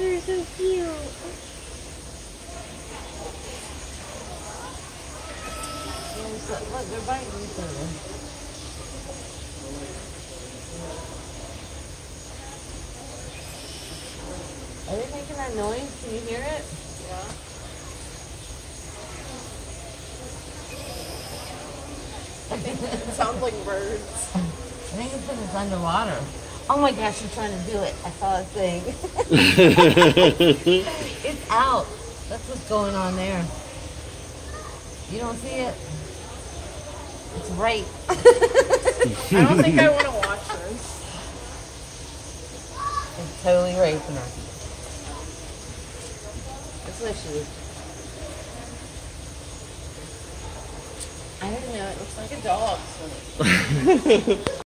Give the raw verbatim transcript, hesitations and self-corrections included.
They're so cute. Look, they're biting each other. Are they making that noise? Can you hear it? Yeah. It sounds like birds. I think it's because it's underwater. Oh my gosh, you're trying to do it. I saw a thing. It's out. That's what's going on there. You don't see it? It's right. I don't think I want to watch this. It's totally raping her. That's what she is. I don't know. It looks like a dog. So.